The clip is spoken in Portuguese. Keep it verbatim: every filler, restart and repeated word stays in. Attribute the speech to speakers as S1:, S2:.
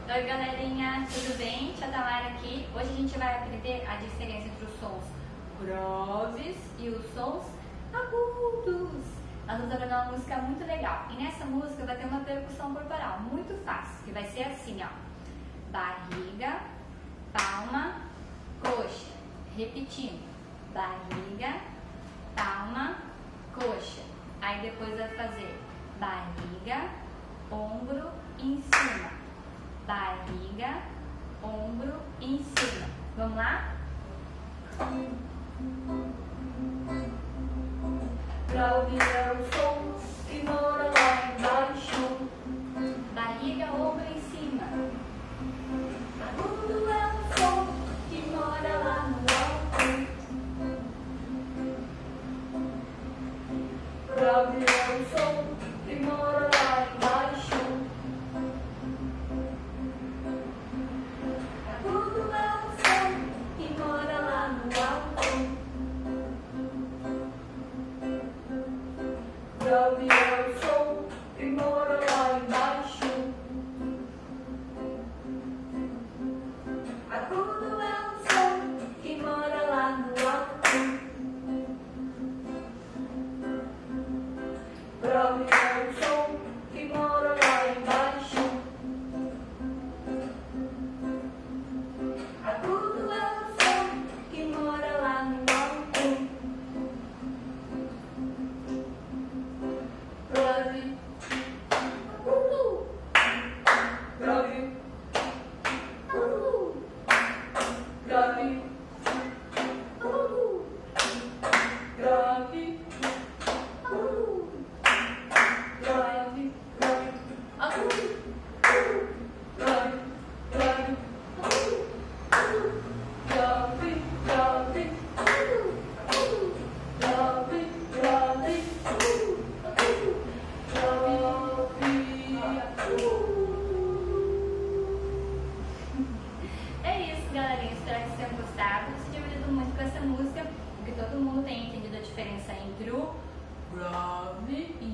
S1: Oi galerinha, tudo bem? Tia Tamara aqui. Hoje a gente vai aprender a diferença entre os sons graves e os sons agudos. Nós vamos aprender uma música muito legal. E nessa música vai ter uma percussão corporal muito fácil, que vai ser assim, ó. Barriga, palma, coxa. Repetindo. Barriga, palma, coxa. Aí depois vai fazer barriga, ombro em cima. Barriga, ombro em cima. Vamos lá?
S2: Grave é o som que mora lá embaixo.
S1: Barriga, ombro em cima.
S2: Agudo é o som que mora lá no alto. Grave é o som que mora lá embaixo. Agudo é o som que mora lá no alto. Grave é o som que mora lá embaixo. Agudo é o som que mora lá no alto. Grave é o som que mora lá embaixo. Agudo é o som que mora lá no alto. Grave, agudo, grave, agudo, grave, agudo, grave, agudo, grave, grave, agudo, grave, grave, agudo, grave, grave, agudo, grave, grave, agudo.
S1: É isso, galerinha. Espero que vocês tenham gostado, se divertido muito com essa música, porque todo mundo tem entendido a diferença entre o grave e